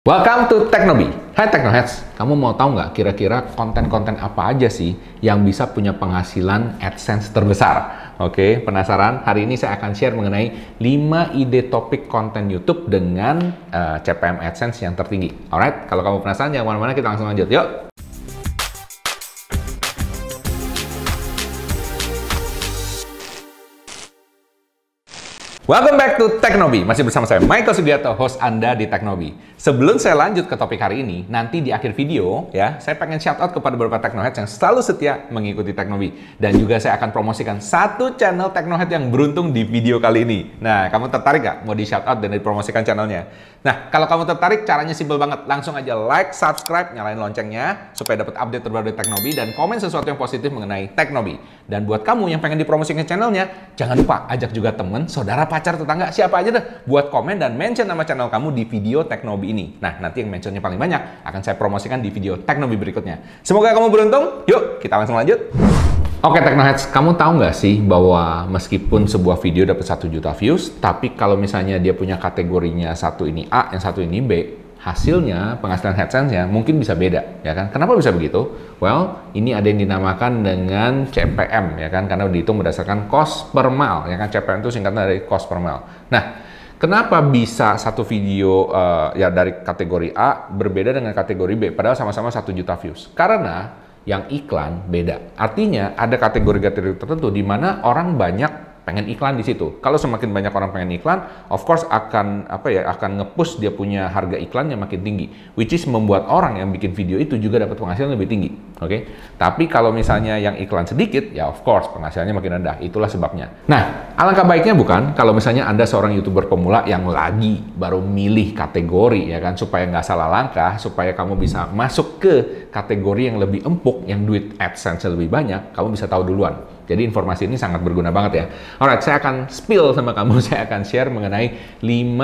Welcome to Teknobi. Hai Teknoheads, kamu mau tahu nggak kira-kira konten-konten apa aja sih yang bisa punya penghasilan AdSense terbesar? Oke, penasaran? Hari ini saya akan share mengenai 5 ide topik konten YouTube dengan CPM AdSense yang tertinggi. Alright, kalau kamu penasaran jangan kemana-mana, kita langsung lanjut. Yuk! Welcome back to Teknobi. Masih bersama saya, Michael Sugiarto, host Anda di Teknobi. Sebelum saya lanjut ke topik hari ini, nanti di akhir video, ya, saya pengen shout out kepada beberapa Teknohead yang selalu setia mengikuti Teknobi. Dan juga saya akan promosikan satu channel Teknohead yang beruntung di video kali ini. Nah, kamu tertarik nggak mau di shout out dan dipromosikan channelnya? Nah, kalau kamu tertarik, caranya simpel banget. Langsung aja like, subscribe, nyalain loncengnya, supaya dapat update terbaru dari Teknobi, dan komen sesuatu yang positif mengenai Teknobi. Dan buat kamu yang pengen dipromosikan channelnya, jangan lupa ajak juga temen, saudara, pacar, tetangga, siapa aja deh, buat komen dan mention nama channel kamu di video Teknobi ini. Nah, nanti yang mentionnya paling banyak akan saya promosikan di video Teknobi berikutnya. Semoga kamu beruntung. Yuk, kita langsung lanjut. Oke, Teknoheads, kamu tahu nggak sih bahwa meskipun sebuah video dapat 1 juta views, tapi kalau misalnya dia punya kategorinya satu ini A, yang satu ini B, hasilnya, penghasilan AdSense-nya mungkin bisa beda, ya kan? Kenapa bisa begitu? Well, ini ada yang dinamakan dengan CPM, ya kan? Karena dihitung berdasarkan cost per mile, ya kan? CPM itu singkatan dari cost per mile. Nah, kenapa bisa satu video ya dari kategori A berbeda dengan kategori B, padahal sama-sama 1 juta views? Karena yang iklan beda. Artinya ada kategori-kategori tertentu di mana orang banyak pengen iklan di situ. Kalau semakin banyak orang pengen iklan, of course akan akan nge-push dia punya harga iklannya makin tinggi, which is membuat orang yang bikin video itu juga dapat penghasilan lebih tinggi. Oke. Tapi kalau misalnya yang iklan sedikit, ya of course penghasilannya makin rendah. Itulah sebabnya. Nah, alangkah baiknya bukan kalau misalnya Anda seorang YouTuber pemula yang lagi baru milih kategori, ya kan, supaya nggak salah langkah, supaya kamu bisa masuk ke kategori yang lebih empuk, yang duit AdSense lebih banyak, kamu bisa tahu duluan. Jadi informasi ini sangat berguna banget ya. Alright, saya akan spill sama kamu, saya akan share mengenai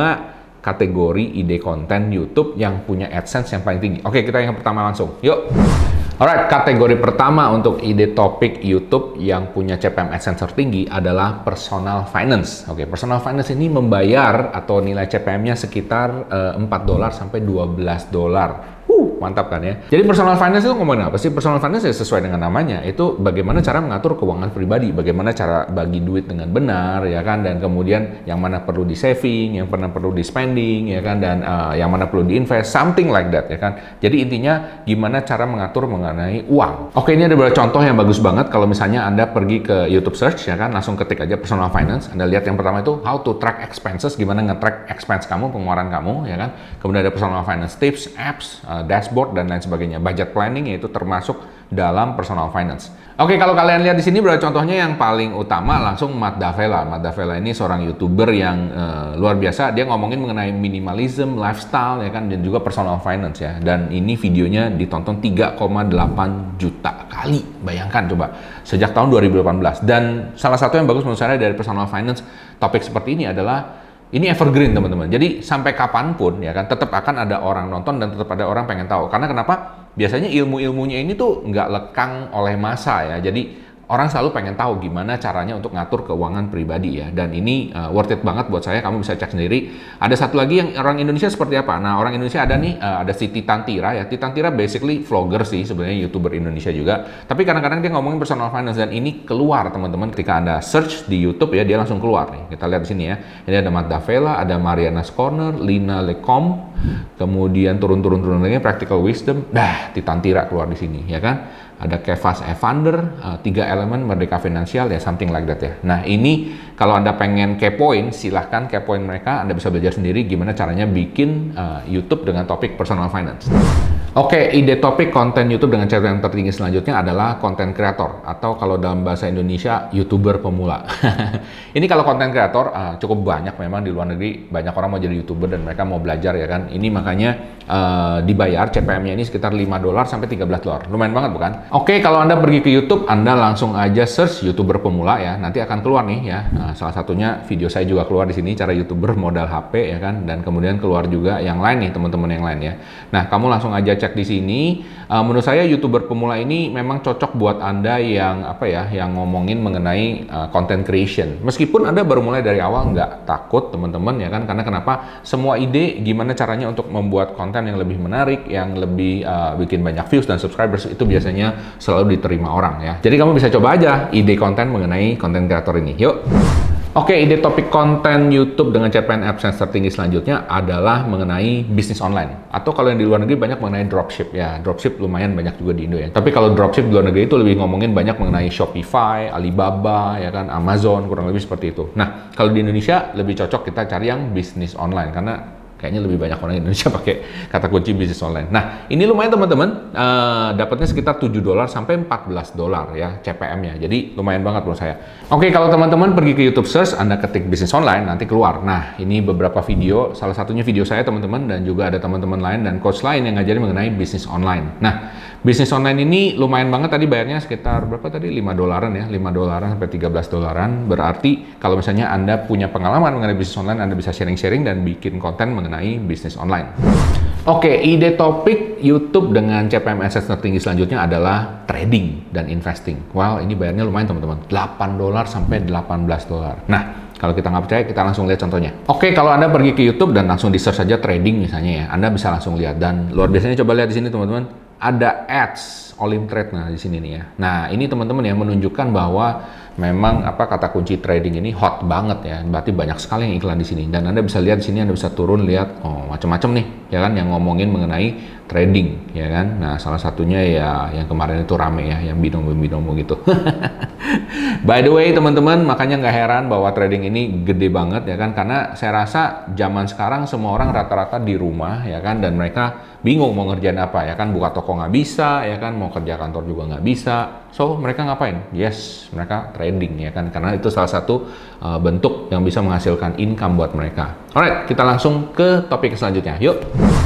5 kategori ide konten YouTube yang punya AdSense yang paling tinggi. Oke, kita yang pertama langsung. Yuk! Alright, kategori pertama untuk ide topik YouTube yang punya CPM AdSense tertinggi adalah personal finance. Oke, personal finance ini membayar atau nilai CPM-nya sekitar $4 sampai $12. Mantap kan ya? Jadi personal finance itu ngomongin apa sih? Personal finance ya sesuai dengan namanya, itu bagaimana cara mengatur keuangan pribadi, bagaimana cara bagi duit dengan benar, ya kan? Dan kemudian yang mana perlu di saving, yang mana perlu di spending, ya kan? Dan yang mana perlu di invest, something like that, ya kan? Jadi intinya gimana cara mengatur mengenai uang. Oke, ini ada beberapa contoh yang bagus banget. Kalau misalnya Anda pergi ke YouTube search, ya kan, langsung ketik aja personal finance. Anda lihat yang pertama itu how to track expenses, gimana nge-track expense kamu, pengeluaran kamu, ya kan? Kemudian ada personal finance tips, apps, dashboard, dan lain sebagainya. Budget planning yaitu termasuk dalam personal finance. Oke, kalau kalian lihat di sini berarti contohnya yang paling utama langsung Matt D'Avella. Matt D'Avella ini seorang YouTuber yang luar biasa. Dia ngomongin mengenai minimalism, lifestyle, ya kan, dan juga personal finance ya. Dan ini videonya ditonton 3,8 juta kali. Bayangkan coba, sejak tahun 2018. Dan salah satu yang bagus menurut saya dari personal finance topik seperti ini adalah ini evergreen, teman-teman. Jadi sampai kapanpun, ya kan, tetap akan ada orang nonton dan tetap ada orang pengen tahu. Karena kenapa? Biasanya ilmu-ilmunya ini tuh nggak lekang oleh massa ya. Jadi orang selalu pengen tahu gimana caranya untuk ngatur keuangan pribadi ya. Dan ini worth it banget buat saya. Kamu bisa cek sendiri. Ada satu lagi yang orang Indonesia seperti apa. Nah, orang Indonesia ada nih, ada si Titantira ya. Titantira basically vlogger sih, sebenarnya YouTuber Indonesia juga. Tapi kadang-kadang dia ngomongin personal finance dan ini keluar, teman-teman. Ketika Anda search di YouTube ya, dia langsung keluar nih. Kita lihat di sini ya. Ini ada Matt D'Avella, ada Mariana's Corner, Lina Lecomte, kemudian turun lagi Practical Wisdom. Titantira keluar di sini, ya kan? Ada Kevas Evander, 3 elemen merdeka finansial ya, something like that ya. Nah, ini kalau Anda pengen kepoin, silahkan kepoin mereka. Anda bisa belajar sendiri gimana caranya bikin YouTube dengan topik personal finance. Oke, ide topik konten YouTube dengan cara yang tertinggi selanjutnya adalah konten kreator, atau kalau dalam bahasa Indonesia, YouTuber pemula. Ini kalau konten kreator cukup banyak memang di luar negeri, banyak orang mau jadi YouTuber dan mereka mau belajar, ya kan. Ini makanya dibayar CPM-nya ini sekitar $5 sampai $13. Lumayan banget bukan? Oke, kalau Anda pergi ke YouTube, Anda langsung aja search YouTuber pemula ya. Nanti akan keluar nih ya. Nah, salah satunya video saya juga keluar di sini, cara YouTuber modal HP, ya kan. Dan kemudian keluar juga yang lain nih, teman-teman yang lain ya. Nah, kamu langsung aja cek di sini. Menurut saya YouTuber pemula ini memang cocok buat Anda yang yang ngomongin mengenai content creation. Meskipun Anda baru mulai dari awal, nggak takut teman-teman, ya kan. Karena kenapa? Semua ide gimana caranya caranya untuk membuat konten yang lebih menarik, yang lebih bikin banyak views dan subscribers, itu biasanya selalu diterima orang ya. Jadi kamu bisa coba aja ide konten mengenai konten kreator ini. Yuk! Oke, ide topik konten YouTube dengan CPM AdSense tertinggi selanjutnya adalah mengenai bisnis online. Atau kalau yang di luar negeri banyak mengenai dropship. Ya, dropship lumayan banyak juga di Indo ya. Tapi kalau dropship di luar negeri itu lebih ngomongin banyak mengenai Shopify, Alibaba, ya kan, Amazon, kurang lebih seperti itu. Nah, kalau di Indonesia lebih cocok kita cari yang bisnis online karena kayaknya lebih banyak orang Indonesia pakai kata kunci bisnis online. Nah, ini lumayan teman-teman, dapatnya sekitar $7 sampai $14 ya CPM-nya. Jadi lumayan banget menurut saya. Oke, kalau teman-teman pergi ke YouTube search, Anda ketik bisnis online, nanti keluar. Nah, ini beberapa video, salah satunya video saya teman-teman, dan juga ada teman-teman lain dan coach lain yang ngajarin mengenai bisnis online. Nah, bisnis online ini lumayan banget, tadi bayarnya sekitar berapa tadi? $5 ya, $5 sampai $13. Berarti kalau misalnya Anda punya pengalaman mengenai bisnis online, Anda bisa sharing-sharing dan bikin konten mengenai bisnis online. Oke, ide topik YouTube dengan CPM AdSense tertinggi selanjutnya adalah trading dan investing. Wow, ini bayarnya lumayan teman-teman, $8 sampai $18. Nah, kalau kita nggak percaya, kita langsung lihat contohnya. Oke, kalau Anda pergi ke YouTube dan langsung di search saja trading misalnya ya, Anda bisa langsung lihat. Dan luar biasanya coba lihat di sini teman-teman, ada ads Olim Trade nah di sini nih ya. Nah, ini teman-teman yang menunjukkan bahwa memang kata kunci trading ini hot banget ya. Berarti banyak sekali yang iklan di sini. Dan Anda bisa lihat di sini, Anda bisa turun lihat macam-macam nih ya kan yang ngomongin mengenai trading ya kan. Nah, salah satunya ya yang kemarin itu rame ya, yang binomo gitu. By the way teman-teman, makanya nggak heran bahwa trading ini gede banget ya kan, karena saya rasa zaman sekarang semua orang rata-rata di rumah ya kan, dan mereka bingung mau ngerjain apa ya kan, buka toko nggak bisa ya kan, mau kerja kantor juga nggak bisa. So mereka ngapain? Yes, mereka trading ya kan, karena itu salah satu bentuk yang bisa menghasilkan income buat mereka. Alright, kita langsung ke topik selanjutnya. Yuk.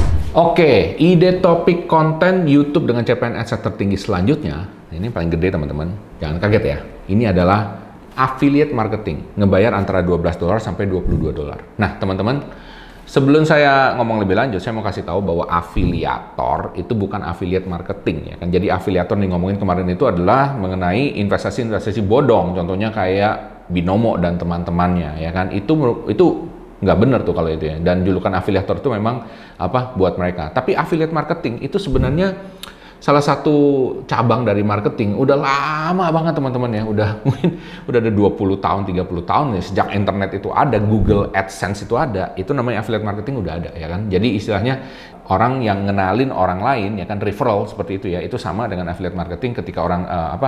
Oke, ide topik konten YouTube dengan CPM AdSense tertinggi selanjutnya, ini paling gede teman-teman, jangan kaget ya. Ini adalah affiliate marketing, ngebayar antara $12 sampai $22. Nah teman-teman, sebelum saya ngomong lebih lanjut, saya mau kasih tahu bahwa afiliator itu bukan affiliate marketing ya kan. Jadi afiliator nih ngomongin kemarin itu adalah mengenai investasi-investasi bodong, contohnya kayak Binomo dan teman-temannya ya kan. Itu nggak benar tuh kalau itu ya. Dan julukan afiliator itu memang buat mereka. Tapi affiliate marketing itu sebenarnya salah satu cabang dari marketing. Udah lama banget teman-teman ya. Mungkin udah ada 20 tahun, 30 tahun ya. Sejak internet itu ada, Google AdSense itu ada. Itu namanya affiliate marketing udah ada ya kan. Jadi istilahnya orang yang ngenalin orang lain ya kan, referral seperti itu ya. Itu sama dengan affiliate marketing ketika orang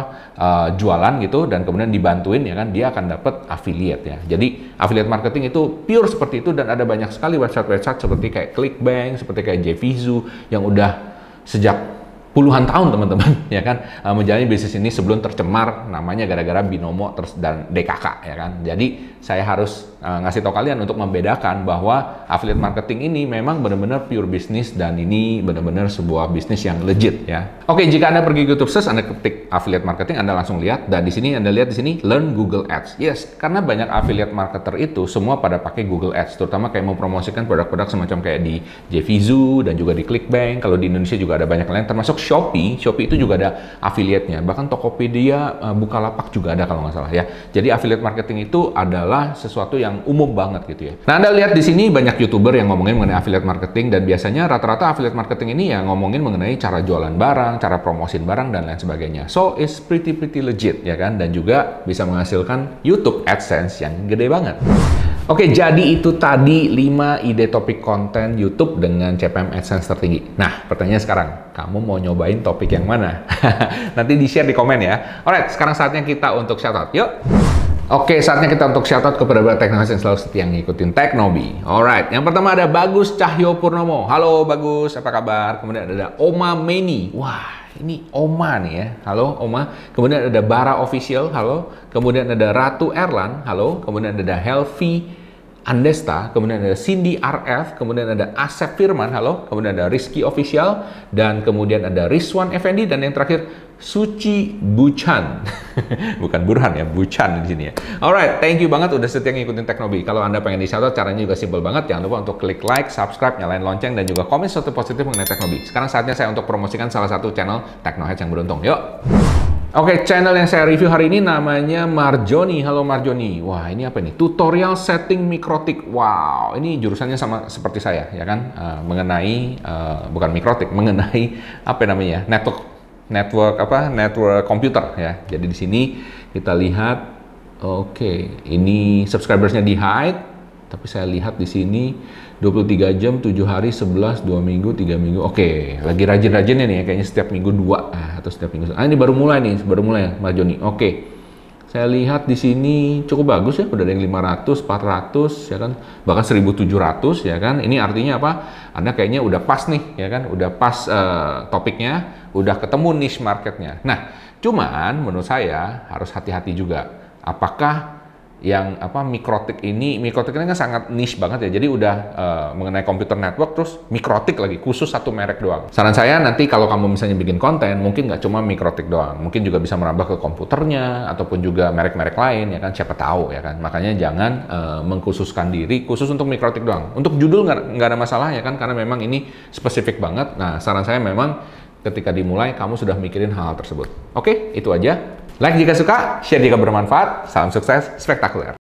jualan gitu dan kemudian dibantuin ya kan, dia akan dapat affiliate ya. Jadi affiliate marketing itu pure seperti itu, dan ada banyak sekali website-website seperti kayak ClickBank, seperti kayak JVZoo yang udah sejak puluhan tahun teman-teman ya kan menjalani bisnis ini sebelum tercemar namanya gara-gara Binomo dan DKK ya kan. Jadi saya harus ngasih tahu kalian untuk membedakan bahwa affiliate marketing ini memang benar-benar pure bisnis, dan ini benar-benar sebuah bisnis yang legit ya. Oke, jika Anda pergi ke YouTube search, Anda ketik affiliate marketing, Anda langsung lihat, dan di sini Anda lihat di sini learn Google Ads. Yes, karena banyak affiliate marketer itu semua pada pakai Google Ads, terutama kayak mau promosikan produk-produk semacam kayak di JVZoo dan juga di ClickBank. Kalau di Indonesia juga ada banyak lain, termasuk Shopee itu juga ada affiliate-nya. Bahkan Tokopedia, Bukalapak juga ada kalau nggak salah ya. Jadi affiliate marketing itu adalah sesuatu yang umum banget gitu ya. Nah, Anda lihat di sini banyak YouTuber yang ngomongin mengenai affiliate marketing, dan biasanya rata-rata affiliate marketing ini ya ngomongin mengenai cara jualan barang, cara promosin barang dan lain sebagainya. So, it's pretty legit ya kan, dan juga bisa menghasilkan YouTube AdSense yang gede banget. Oke, jadi itu tadi 5 ide topik konten YouTube dengan CPM AdSense tertinggi. Nah, pertanyaannya sekarang, kamu mau nyobain topik yang mana? Nanti di-share di komen ya. Alright, sekarang saatnya kita untuk shoutout. Yuk! Oke, saatnya kita untuk shoutout kepada para teknoheads yang selalu setia ngikutin Teknobi. Alright, yang pertama ada Bagus Cahyo Purnomo. Halo Bagus, apa kabar? Kemudian ada Oma Meni. Wah, ini Oma nih ya. Halo Oma. Kemudian ada Bara Official. Halo. Kemudian ada Ratu Erlan. Halo. Kemudian ada Helvi Andesta, kemudian ada Cindy RF, kemudian ada Asep Firman, halo, kemudian ada Rizky Official, dan kemudian ada Rizwan Effendi, dan yang terakhir Suci Buchan. Bukan Burhan ya, Buchan di sini ya. Alright, thank you banget udah setia ngikutin Teknobi. Kalau Anda pengen di-shoutout, caranya juga simpel banget. Jangan lupa untuk klik like, subscribe, nyalain lonceng, dan juga komen sesuatu positif mengenai Teknobi. Sekarang saatnya saya untuk promosikan salah satu channel Teknoheads yang beruntung. Yuk! Oke, channel yang saya review hari ini namanya Marjoni. Halo Marjoni. Wah, ini apa ini? Tutorial setting mikrotik. Wow, ini jurusannya sama seperti saya, ya kan? Mengenai bukan mikrotik, mengenai apa namanya? Network komputer ya. Jadi di sini kita lihat, oke, ini subscribersnya di hide, tapi saya lihat di sini 23 jam, 7 hari, 11, 2 minggu, 3 minggu. Oke, lagi rajin-rajinnya nih ya, kayaknya setiap minggu 2 atau setiap minggu. ini baru mulai nih, Mas Joni. Oke. Saya lihat di sini cukup bagus ya, udah ada yang 500, 400 ya kan, bahkan 1700 ya kan. Ini artinya apa? Anda kayaknya udah pas nih ya kan, udah pas topiknya, udah ketemu niche marketnya. Nah, cuman menurut saya harus hati-hati juga. Apakah yang mikrotik ini kan sangat niche banget ya, jadi udah mengenai komputer network terus mikrotik lagi, khusus satu merek doang. Saran saya nanti kalau kamu misalnya bikin konten, mungkin nggak cuma mikrotik doang, mungkin juga bisa merambah ke komputernya ataupun juga merek-merek lain ya kan, siapa tahu ya kan. Makanya jangan mengkhususkan diri khusus untuk mikrotik doang. Untuk judul nggak ada masalah ya kan, karena memang ini spesifik banget. Nah, saran saya memang ketika dimulai kamu sudah mikirin hal tersebut. Oke, itu aja. Like jika suka, share jika bermanfaat. Salam sukses spektakuler.